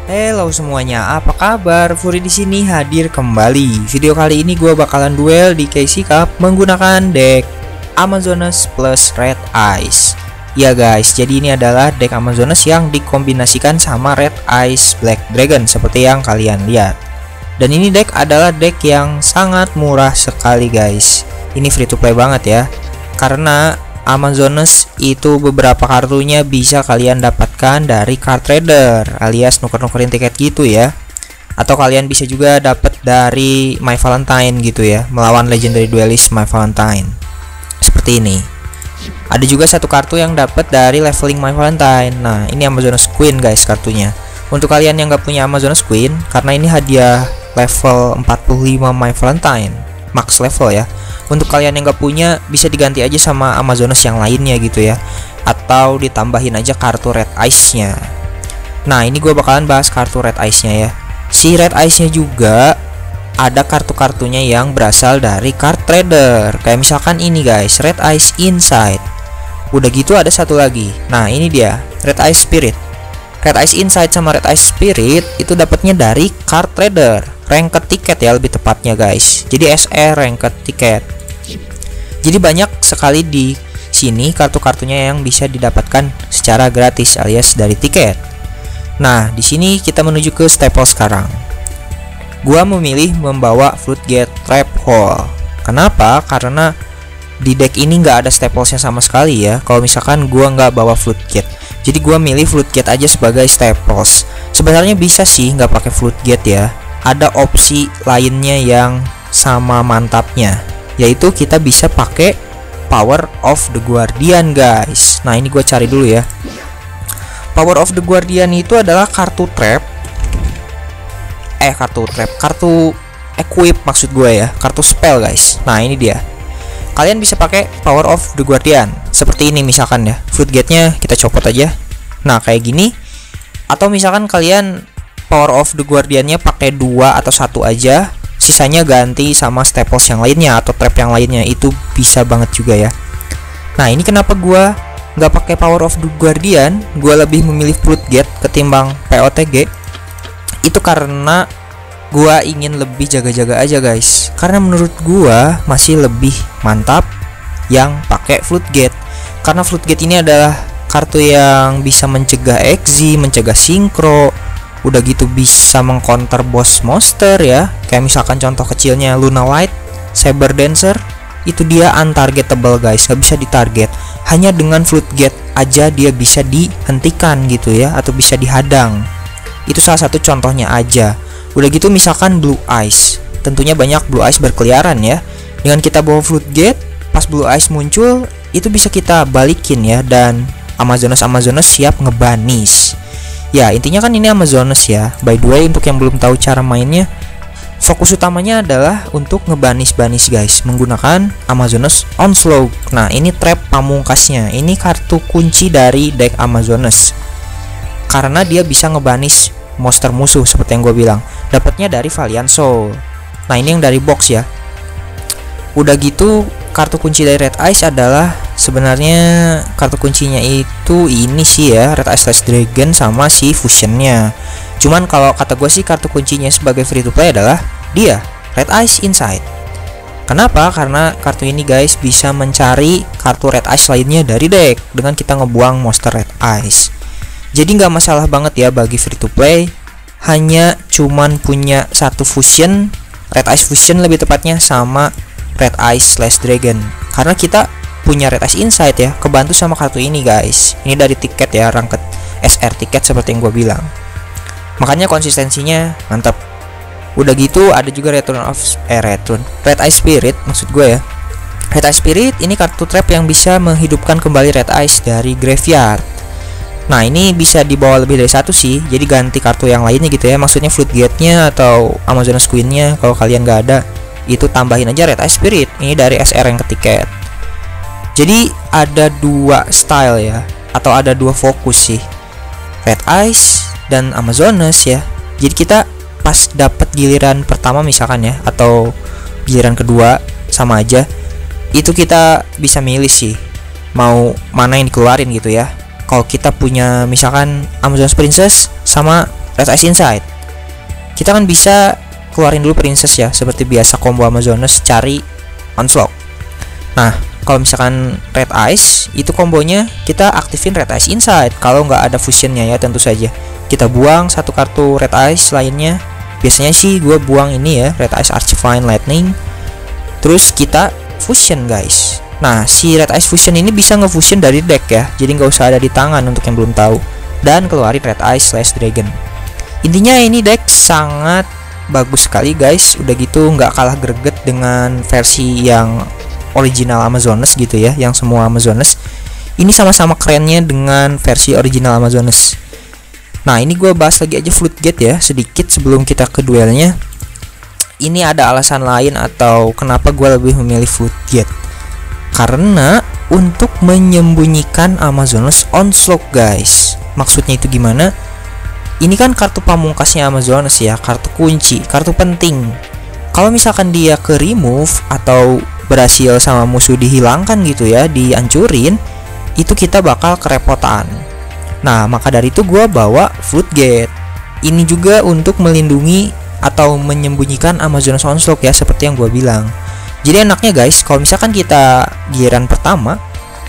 Halo semuanya, apa kabar? Furi di sini hadir kembali. Video kali ini gue bakalan duel di KC Cup menggunakan deck Amazonas plus Red Eyes. Ya guys, jadi ini adalah deck Amazonas yang dikombinasikan sama Red Eyes Black Dragon seperti yang kalian lihat. Dan ini deck adalah deck yang sangat murah sekali guys. Ini free to play banget ya. Karena Amazonas itu beberapa kartunya bisa kalian dapatkan dari card trader alias nuker-nukerin tiket gitu ya. Atau kalian bisa juga dapat dari My Valentine gitu ya, melawan Legendary Duelist My Valentine. Seperti ini. Ada juga satu kartu yang dapat dari leveling My Valentine. Nah, ini Amazonas Queen guys kartunya. Untuk kalian yang gak punya Amazonas Queen, karena ini hadiah level 45 My Valentine, max level ya. Untuk kalian yang gak punya, bisa diganti aja sama Amazonas yang lainnya gitu ya, atau ditambahin aja kartu Red Eyes nya. Nah, ini gue bakalan bahas kartu Red Eyes nya ya. Si Red Eyes nya juga ada kartu-kartunya yang berasal dari card trader. Kayak misalkan ini guys, Red Eyes Insight. Udah gitu ada satu lagi. Nah, ini dia, Red Eyes Spirit. Red Eyes Insight sama Red Eyes Spirit itu dapatnya dari card trader, ranked tiket ya lebih tepatnya guys. Jadi SR ranked tiket. Jadi banyak sekali di sini kartu-kartunya yang bisa didapatkan secara gratis alias dari tiket. Nah, di sini kita menuju ke staple sekarang. Gua memilih membawa Floodgate Trap Hole. Kenapa? Karena di deck ini nggak ada staplesnya sama sekali ya. Kalau misalkan gua nggak bawa Floodgate, jadi gua milih Floodgate aja sebagai staples. Sebenarnya bisa sih nggak pakai Floodgate ya. Ada opsi lainnya yang sama mantapnya, yaitu kita bisa pakai Power of the Guardian guys. Nah, ini gue cari dulu ya. Power of the Guardian itu adalah kartu equip maksud gue ya, kartu spell guys. Nah, ini dia. Kalian bisa pakai Power of the Guardian seperti ini misalkan ya. Floodgate-nya kita copot aja. Nah, kayak gini. Atau misalkan kalian Power of the Guardian-nya pakai 2 atau 1 aja, sisanya ganti sama staples yang lainnya atau trap yang lainnya, itu bisa banget juga ya. Nah, ini kenapa gua nggak pakai Power of the Guardian, gua lebih memilih Floodgate ketimbang POTG. Itu karena gua ingin lebih jaga-jaga aja guys. Karena menurut gua masih lebih mantap yang pakai Floodgate. Karena Floodgate ini adalah kartu yang bisa mencegah Exi, mencegah Synchro. Udah gitu bisa mengcounter boss monster ya. Kayak misalkan contoh kecilnya Luna Light, Saber Dancer. Itu dia untargetable guys, gak bisa ditarget. Hanya dengan Floodgate aja dia bisa dihentikan gitu ya, atau bisa dihadang. Itu salah satu contohnya aja. Udah gitu misalkan Blue Eyes. Tentunya banyak Blue Eyes berkeliaran ya. Dengan kita bawa Floodgate, pas Blue Eyes muncul, itu bisa kita balikin ya. Dan Amazonas siap ngebanis. Ya, intinya kan ini Amazonas ya. By the way, untuk yang belum tahu cara mainnya, fokus utamanya adalah untuk ngebanis-banis guys, menggunakan Amazonas Onslaught. Nah, ini trap pamungkasnya. Ini kartu kunci dari deck Amazonas. Karena dia bisa ngebanis monster musuh seperti yang gue bilang. Dapatnya dari Valiant Soul. Nah, ini yang dari box ya. Udah gitu, kartu kunci dari Red Eyes adalah sebenarnya kartu kuncinya itu ini sih ya, Red Eyes Slash Dragon sama si fusionnya. Cuman kalau kata gue sih kartu kuncinya sebagai free to play adalah dia, Red Eyes Insight. Kenapa? Karena kartu ini guys bisa mencari kartu Red Eyes lainnya dari deck dengan kita ngebuang monster Red Eyes. Jadi nggak masalah banget ya bagi free to play. Hanya cuman punya satu fusion, Red Eyes Fusion lebih tepatnya, sama Red Eyes Slash Dragon. Karena kita punya Red Eyes Insight ya, kebantu sama kartu ini guys. Ini dari tiket ya, ranked SR tiket seperti yang gue bilang. Makanya konsistensinya mantap. Udah gitu ada juga Red Eyes Spirit maksud gue ya. Red Eyes Spirit ini kartu trap yang bisa menghidupkan kembali Red Eyes dari graveyard. Nah, ini bisa dibawa lebih dari satu sih. Jadi ganti kartu yang lainnya gitu ya. Maksudnya Floodgate-nya atau Amazonas Queen-nya kalau kalian nggak ada, itu tambahin aja Red Eyes Spirit. Ini dari SR yang ketiket. Jadi ada dua style ya, atau ada dua fokus sih, Red Eyes dan Amazonas ya. Jadi kita pas dapat giliran pertama misalkan ya, atau giliran kedua sama aja, itu kita bisa milih sih mau mana yang dikeluarin gitu ya. Kalau kita punya misalkan Amazonas Princess sama Red Ice Inside. Kita kan bisa keluarin dulu Princess ya, seperti biasa combo Amazoness cari Onslaught. Nah, kalau misalkan Red Ice itu kombonya kita aktifin Red Ice Inside. Kalau nggak ada fusionnya ya tentu saja. Kita buang satu kartu Red Ice lainnya. Biasanya sih gue buang ini ya, Red Ice Archivine Lightning. Terus kita fusion guys. Nah, si Red Ice Fusion ini bisa ngefusion dari deck ya, jadi nggak usah ada di tangan untuk yang belum tahu. Dan keluarin Red Ice / Dragon. Intinya ini deck sangat bagus sekali guys. Udah gitu nggak kalah greget dengan versi yang original Amazoness gitu ya, yang semua Amazoness. Ini sama-sama kerennya dengan versi original Amazoness. Nah, ini gue bahas lagi aja Floodgate ya, sedikit sebelum kita ke duelnya. Ini ada alasan lain atau kenapa gue lebih memilih Floodgate. Karena untuk menyembunyikan Amazoness Onslaught guys. Maksudnya itu gimana? Ini kan kartu pamungkasnya Amazoness ya, kartu kunci, kartu penting. Kalau misalkan dia ke remove atau berhasil sama musuh dihilangkan gitu ya, dihancurin, itu kita bakal kerepotan. Nah, maka dari itu gue bawa Floodgate. Ini juga untuk melindungi atau menyembunyikan Amazoness Onslaught ya, seperti yang gue bilang. Jadi enaknya guys, kalau misalkan kita giliran pertama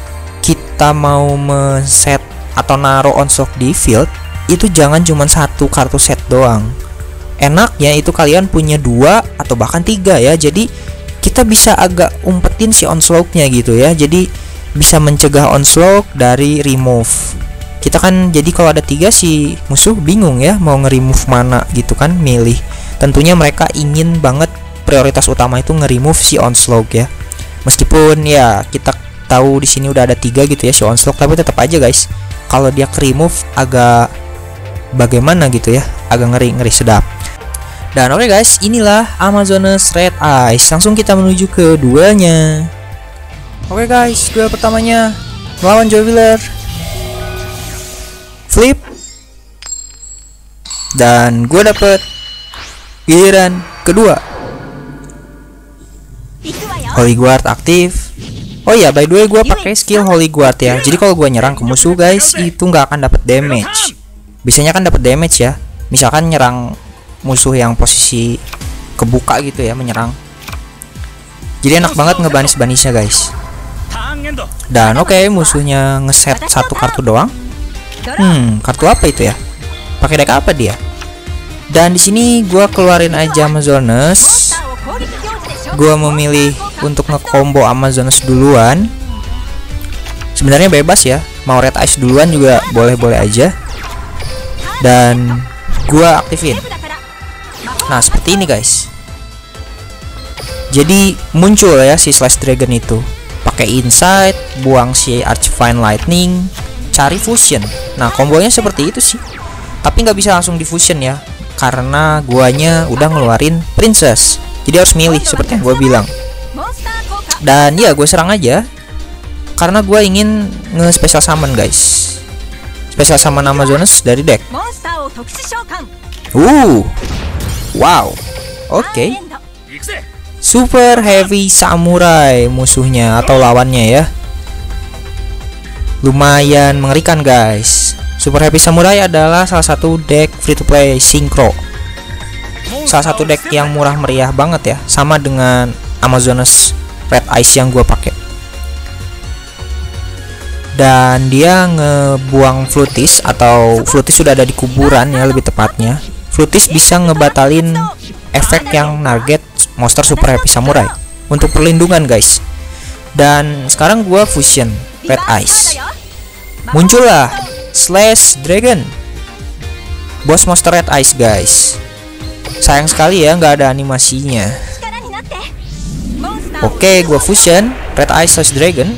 kita mau men-set atau naruh Onslaught di field, itu jangan cuma satu kartu set doang. Enaknya itu kalian punya 2 atau bahkan 3 ya. Jadi kita bisa agak umpetin si Onslaught-nya gitu ya. Jadi bisa mencegah Onslaught dari remove. Kita kan jadi kalau ada 3 si musuh bingung ya mau nge-remove mana gitu kan, milih. Tentunya mereka ingin banget prioritas utama itu nge-remove si Onslaught ya. Meskipun ya kita tahu di sini udah ada 3 gitu ya si Onslaught, tapi tetap aja guys, kalau dia ke remove agak bagaimana gitu ya, agak ngeri sedap. Dan oke guys, inilah Amazoness Red Ice. Langsung kita menuju ke duelnya. Oke guys, duel pertamanya melawan Jubiler. Flip. Dan gue dapet giliran kedua. Holy Guard aktif. Oh iya, by the way gue pakai skill Holy Guard ya. Jadi kalau gue nyerang ke musuh guys, itu nggak akan dapat damage. Biasanya kan dapat damage ya. Misalkan nyerang musuh yang posisi kebuka gitu ya, menyerang. Jadi enak banget ngebanis-banisnya guys. Dan oke, musuhnya ngeset satu kartu doang. Kartu apa itu ya? Pakai deck apa dia? Dan di sini gua keluarin aja Amazoness. Gua memilih untuk nge-combo Amazoness duluan. Sebenarnya bebas ya, mau Red Ice duluan juga boleh-boleh aja. Dan gua aktifin. Nah, seperti ini guys. Jadi muncul ya si / Dragon itu. Pakai Insight, buang si Archivine Lightning, cari fusion. Nah, kombonya seperti itu sih. Tapi nggak bisa langsung di fusion ya, karena guanya udah ngeluarin Princess. Jadi harus milih seperti yang gue bilang. Dan ya gue serang aja, karena gue ingin nge-special summon guys. Special summon Amazoness dari deck. Wow. Oke. Super Heavy Samurai musuhnya atau lawannya ya. Lumayan mengerikan guys. Super Heavy Samurai adalah salah satu deck free to play synchro. Salah satu deck yang murah meriah banget ya, sama dengan Amazoness Red Ice yang gue pakai. Dan dia ngebuang Floatis, atau Floatis sudah ada di kuburan ya lebih tepatnya. Floatis bisa ngebatalin efek yang target monster Super Heavy Samurai untuk perlindungan guys. Dan sekarang gue fusion Red Ice. Muncullah / Dragon, boss monster Red Ice guys. Sayang sekali ya nggak ada animasinya. Oke, gue fusion Red Ice / Dragon.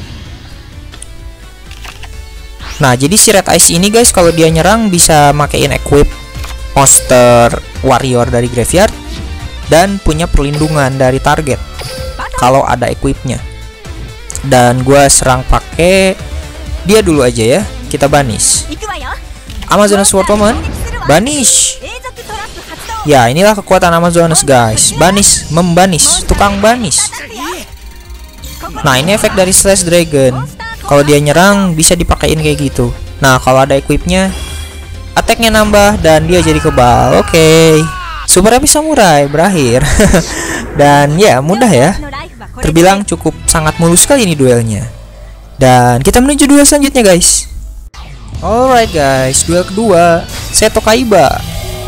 Nah, jadi si Red Ice ini guys, kalau dia nyerang bisa makein equip monster warrior dari graveyard dan punya perlindungan dari target kalau ada equipnya. Dan gue serang pakai dia dulu aja ya. Kita banish Amazoness Sword Woman. Banish. Ya, inilah kekuatan Amazoness guys. Banish, membanish, tukang banish. Nah, ini efek dari / Dragon. Kalau dia nyerang bisa dipakein kayak gitu. Nah, kalau ada equipnya attack-nya nambah dan dia jadi kebal. Oke. Super Epic Samurai berakhir. Dan ya mudah ya. Terbilang cukup sangat mulus sekali ini duelnya. Dan kita menuju duel selanjutnya guys. Alright guys, duel kedua, Seto Kaiba.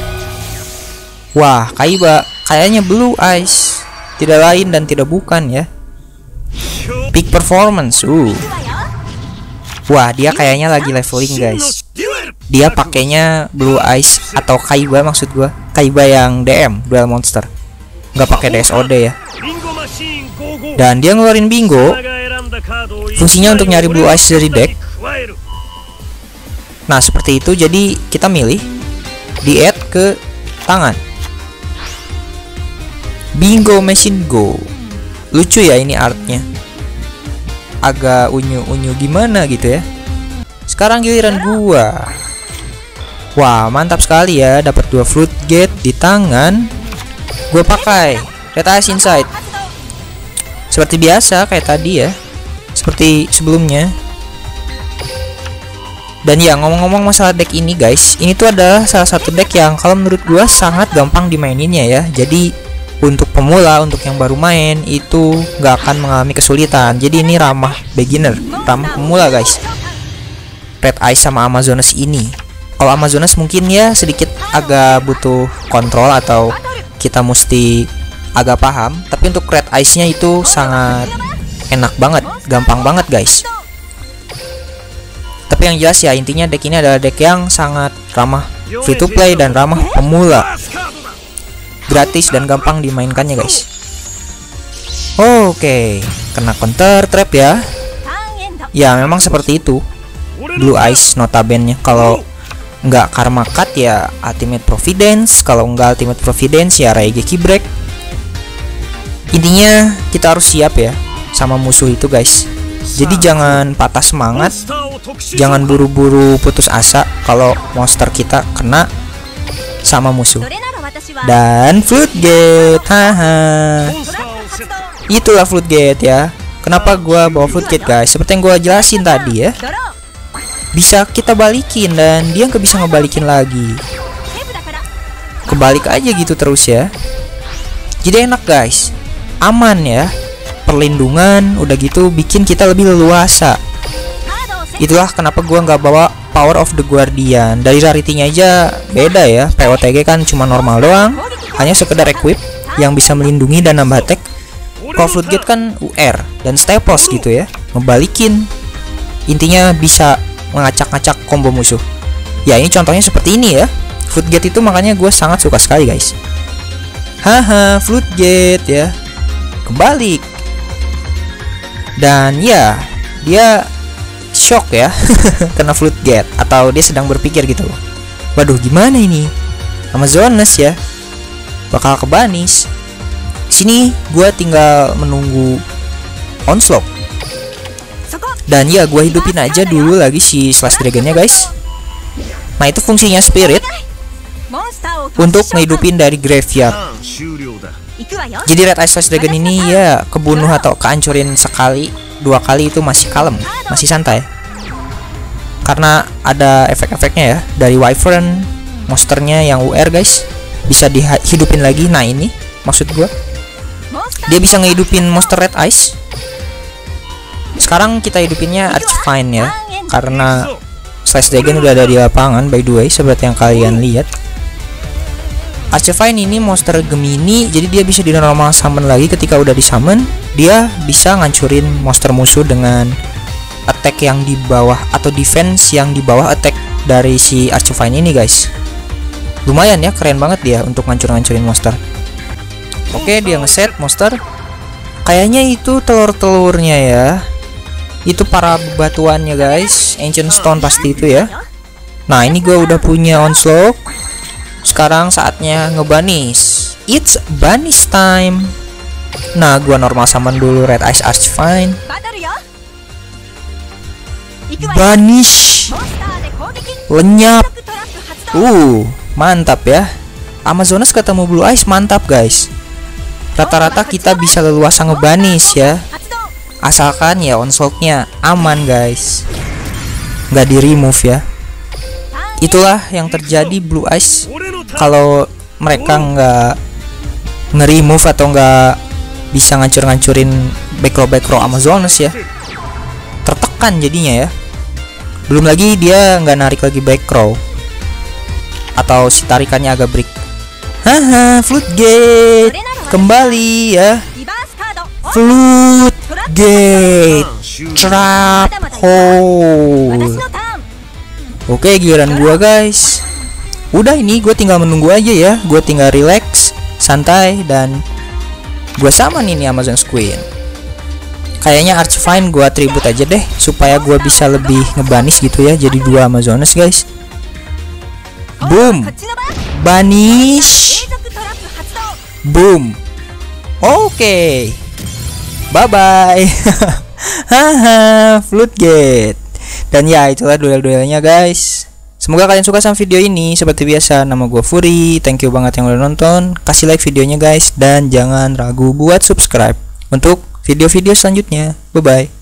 Wah, Kaiba kayaknya Blue Eyes. Tidak lain dan tidak bukan ya. Peak performance. Wah, dia kayaknya lagi leveling guys. Dia pakainya Blue Eyes atau Kaiba maksud gua. Kaiba yang DM, duel monster. Nggak pakai DSOD ya. Dan dia ngeluarin bingo. Fungsinya untuk nyari Blue Eyes dari deck. Nah, seperti itu. Jadi kita milih di add ke tangan. Bingo Machine Go. Lucu ya ini artnya. Agak unyu-unyu gimana gitu ya. Sekarang giliran gua. Wah, mantap sekali ya, dapat 2 Fruit Gate di tangan. Gue pakai Red Ice Insight. Seperti biasa kayak tadi ya. Seperti sebelumnya. Dan ya, ngomong-ngomong masalah deck ini guys, ini tuh adalah salah satu deck yang kalau menurut gue sangat gampang dimaininnya ya. Jadi untuk pemula, untuk yang baru main itu nggak akan mengalami kesulitan. Jadi ini ramah beginner, ramah pemula guys. Red Ice sama Amazonas ini. Kalau Amazonas mungkin ya sedikit agak butuh kontrol atau kita mesti agak paham. Tapi untuk Red Ice-nya itu sangat enak banget, gampang banget guys. Tapi yang jelas ya intinya deck ini adalah deck yang sangat ramah free to play dan ramah pemula. Gratis dan gampang dimainkannya guys. Oke, kena counter trap ya. Ya memang seperti itu. Blue Eyes notabene kalau nggak Karma Cut ya Ultimate Providence, kalau nggak Ultimate Providence ya Raigeki Break. Intinya kita harus siap ya sama musuh itu guys. Jadi jangan patah semangat, jangan buru-buru putus asa kalau monster kita kena sama musuh. Dan Floodgate, haha. Itulah Floodgate ya. Kenapa gua bawa Floodgate guys? Seperti yang gua jelasin tadi ya. Bisa kita balikin dan dia nggak bisa ngebalikin lagi. Kebalik aja gitu terus ya. Jadi enak guys, aman ya, perlindungan udah gitu bikin kita lebih leluasa. Itulah kenapa gua nggak bawa Power of the Guardian. Dari rarity-nya aja beda ya. POTG kan cuma normal doang, hanya sekedar equip yang bisa melindungi dan nambah attack. Kalau Floodgate kan UR dan staples gitu ya, ngebalikin. Intinya bisa mengacak-ngacak combo musuh. Ya ini contohnya seperti ini ya. Floodgate itu makanya gue sangat suka sekali guys. Haha, Floodgate ya, kebalik. Dan ya dia shock ya kena Floodgate, atau dia sedang berpikir gitu loh. Waduh gimana ini, Amazonas ya bakal kebanis. Sini gue tinggal menunggu onslaught. Dan ya gue hidupin aja dulu lagi si Slash Dragonnya guys. Nah itu fungsinya Spirit untuk ngehidupin dari graveyard. Jadi Red Ice Slash Dragon ini ya kebunuh atau kehancurin sekali, 2 kali itu masih kalem, masih santai. Karena ada efek-efeknya ya dari Wyvern, monsternya yang UR guys, bisa dihidupin lagi. Nah ini maksud gue, dia bisa ngehidupin monster Red Ice. Sekarang kita hidupinnya Archfiend ya, karena Slash Dragon udah ada di lapangan by the way, seperti yang kalian lihat. Archfiend ini monster Gemini, jadi dia bisa di normal summon lagi. Ketika udah di summon, dia bisa ngancurin monster musuh dengan attack yang di bawah atau defense yang di bawah attack dari si Archfiend ini guys. Lumayan ya, keren banget dia untuk ngancurin monster. Oke, dia ngeset monster. Kayaknya itu telur-telurnya ya. Itu para bebatuannya guys, Ancient Stone pasti itu ya. Nah ini gue udah punya onslaught. Sekarang saatnya ngebanis. It's banish time. Nah gue normal summon dulu Red Ice Archfiend. Banish. Lenyap. Mantap ya. Amazonas ketemu Blue Eyes mantap guys. Rata-rata kita bisa leluasa ngebanis ya, asalkan ya onslaught-nya aman guys, nggak di remove ya. itulah yang terjadi Blue Eyes kalau mereka nggak nge-remove atau nggak bisa ngancur-ngancurin backrow Amazonas ya. Tertekan jadinya ya. Belum lagi dia nggak narik lagi backrow atau si tarikannya agak break. Haha, Floodgate kembali ya. Floodgate Trap Hole. Oke, giliran gua guys. Udah, ini gue tinggal menunggu aja ya. Gue tinggal relax, santai, dan gue sama nih Amazon Queen. Kayaknya Archvine gue atribut aja deh supaya gue bisa lebih ngebanis gitu ya. Jadi 2 Amazonas guys. Boom, banish. Boom. Oke, bye bye. Haha, Floodgate. Dan ya, itulah duel-duelnya guys. Semoga kalian suka sama video ini. Seperti biasa, nama gue Furi. Thank you banget yang udah nonton. Kasih like videonya guys, dan jangan ragu buat subscribe untuk video-video selanjutnya. Bye bye.